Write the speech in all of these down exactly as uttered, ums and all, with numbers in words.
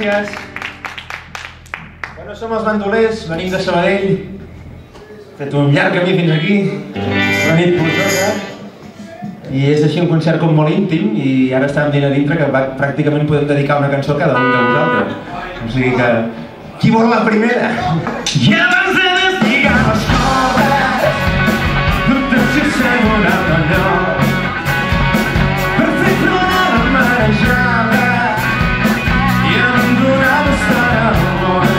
gràcies. Bueno, som els bandolers, venim de Sabadell. Hem fet un llarg camí fins aquí, una nit plujosa. I és així un concert com molt íntim i ara estàvem dient a dintre que pràcticament podem dedicar una cançó a cada un de vosaltres. O sigui que... qui vol la primera? I abans de destigar les coses, no tens que assegurar d'allò per fer front a la marejada i abandonar l'estat al món.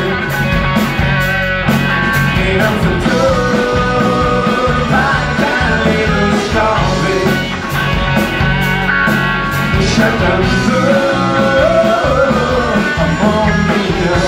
Era un futur per calidoscopi, deixat amb tu el món millor.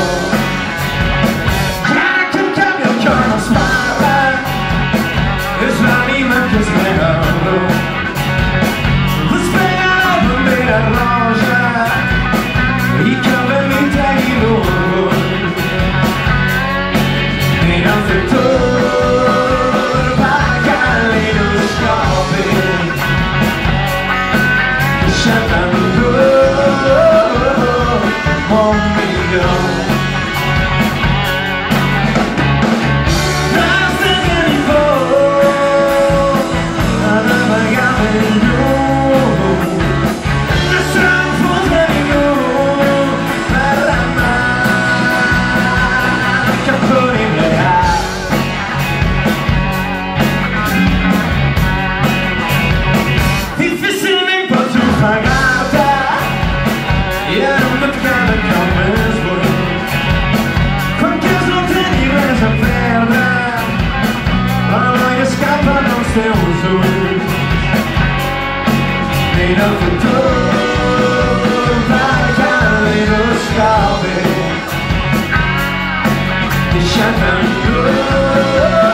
Made of the door, like a little scarlet. You shut them good.